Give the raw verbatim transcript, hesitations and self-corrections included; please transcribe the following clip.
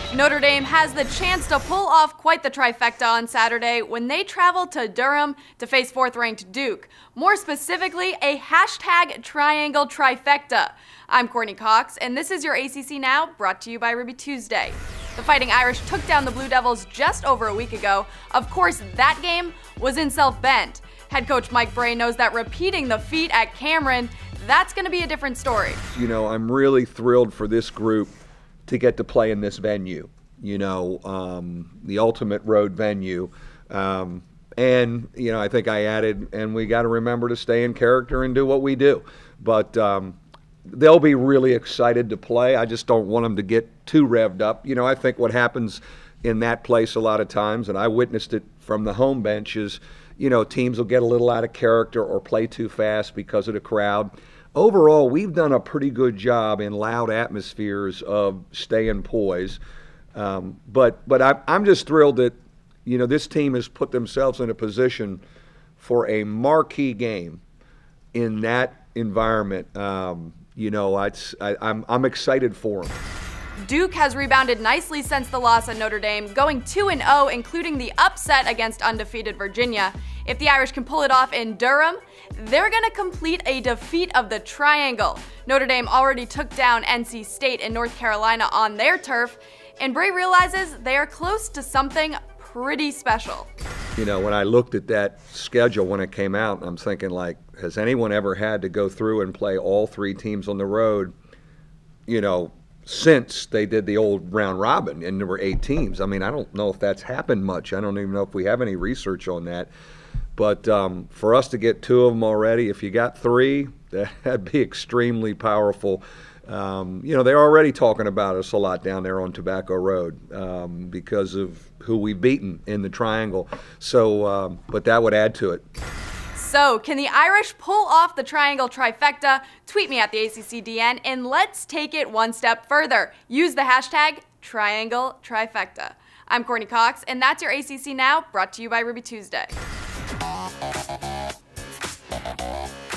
Notre Dame has the chance to pull off quite the trifecta on Saturday when they travel to Durham to face fourth-ranked Duke. More specifically, a hashtag triangle trifecta. I'm Courtney Cox, and this is your A C C Now, brought to you by Ruby Tuesday. The Fighting Irish took down the Blue Devils just over a week ago. Of course, that game was in South Bend. Head coach Mike Brey knows that repeating the feat at Cameron, that's going to be a different story. You know, I'm really thrilled for this group to get to play in this venue, you know, um, the ultimate road venue. Um, and, you know, I think I added, and we got to remember to stay in character and do what we do. But um, they'll be really excited to play. I just don't want them to get too revved up. You know, I think what happens in that place a lot of times, and I witnessed it from the home bench, is, you know, teams will get a little out of character or play too fast because of the crowd. Overall, we've done a pretty good job in loud atmospheres of staying poised. Um, but but I, I'm just thrilled that, you know, this team has put themselves in a position for a marquee game in that environment. Um, you know, it's, I, I'm, I'm excited for them. Duke has rebounded nicely since the loss at Notre Dame, going two and oh, including the upset against undefeated Virginia. If the Irish can pull it off in Durham, they're going to complete a defeat of the triangle. Notre Dame already took down N C State and North Carolina on their turf, and Brey realizes they are close to something pretty special. You know, when I looked at that schedule when it came out, I'm thinking, like, has anyone ever had to go through and play all three teams on the road, you know, since they did the old round robin and there were eight teams? I mean, I don't know if that's happened much. I don't even know if we have any research on that. But um, for us to get two of them already, if you got three, that'd be extremely powerful. Um, you know, they're already talking about us a lot down there on Tobacco Road um, because of who we've beaten in the triangle. So, um, but that would add to it. So, can the Irish pull off the triangle trifecta? Tweet me at the A C C D N, and let's take it one step further. Use the hashtag triangle trifecta. I'm Courtney Cox, and that's your A C C Now, brought to you by Ruby Tuesday.